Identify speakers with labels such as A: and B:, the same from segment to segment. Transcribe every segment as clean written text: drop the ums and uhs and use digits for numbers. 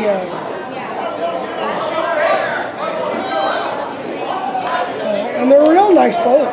A: and they're real nice folks.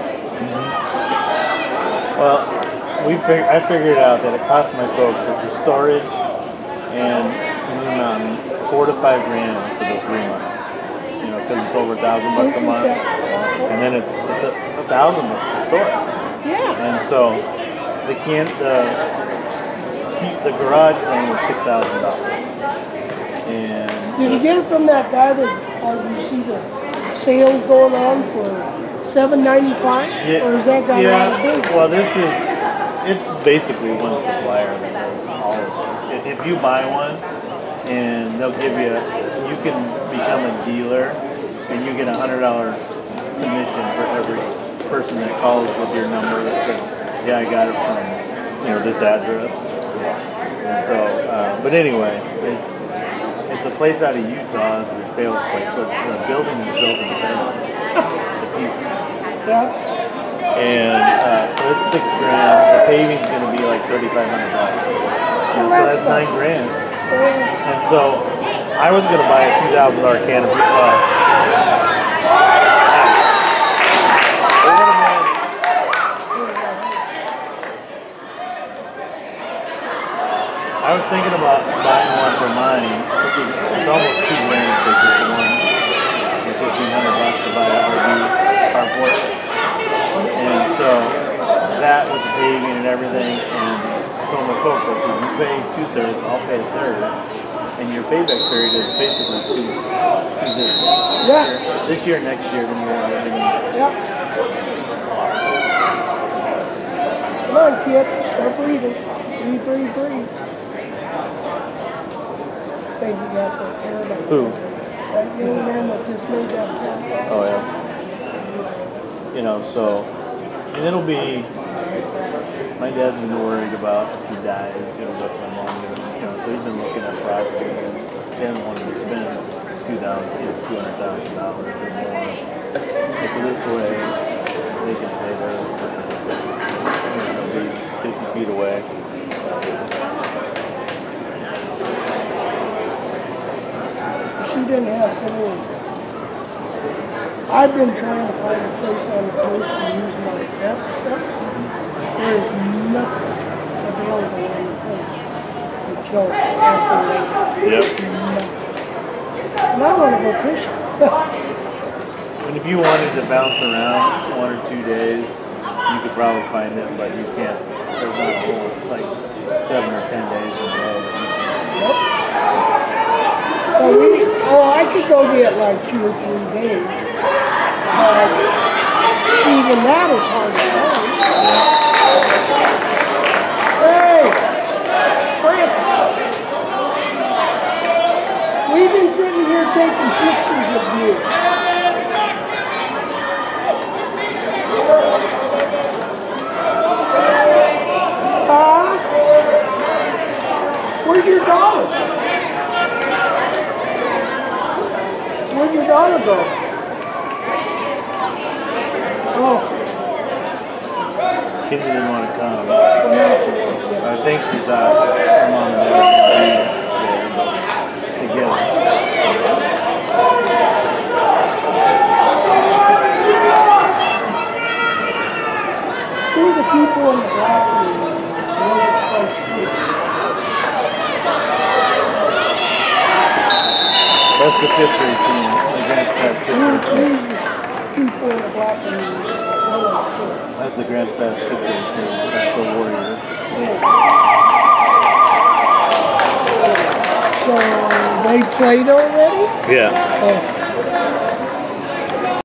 B: Well, I figured out that it cost my folks with the storage and Moon Mountain $4 to $5 grand for those 3 months. You know, because it's over $1,000 a month, and then it's $1,000 to store.
A: Yeah.
B: And so they can't keep the garage thing was $6,000. And
A: did you get it from that guy that you see the sales going on for $7.95?
B: Yeah,
A: or is that guy out of business?
B: Well, it's basically one supplier that does all of it. If you buy one, and they'll give you can become a dealer, and you get $100 commission for every person that calls with your number that says, yeah, I got it from this address. And so, but anyway, it's a place out of Utah, it's the sales place, but the building is built in Salem, the pieces.
A: Yeah.
B: And so it's $6 grand. The paving's going to be like $3,500. So that's $9 grand. And so I was going to buy a $2,000 can of I was thinking about buying one for mine, which is it's almost $2 grand for just one. For $1,500 to buy that RV carport. And so that with the paving and everything, and I told my folks, I said, you pay 2/3, I'll pay 1/3, and your payback period is basically two this year.
A: Yeah.
B: This year, next year, then you want everything.
A: Yep. Come on, kid, start breathing. Breathe. I think you got the air.
B: Who?
A: That young man that just made that cat.
B: Oh yeah. So, and it'll be. My dad's been worried about if he dies, that's my mom. So he's been looking at property, and he hasn't wanted to spend $200,000 or more. And so this way, they can say they'll be 50 feet away.
A: She didn't have some. I've been trying to find a place on the coast to use my pet stuff. There is nothing available on the coast until after late.
B: Yep.
A: Nothing. And I want to go fishing.
B: And if you wanted to bounce around 1 or 2 days, you could probably find it, but you can't. There's not a whole, like 7 or 10 days in a row that you can.
A: Nope. So I could go get like 2 or 3 days. But even that is hard to find. Hey, Francis. We've been sitting here taking pictures of you. Where's your daughter? Where'd your daughter go? Oh.
B: Kids didn't want to come. I think she thought her mom and dad would be together.
A: Who are the people in the black room?
B: That's the 5th grade team. The Grants Pass 5th grade team.
A: People in the black room.
B: That's the Grants Pass 5th grade team. That's the Warriors.
A: So they played already?
B: Yeah.
A: Oh.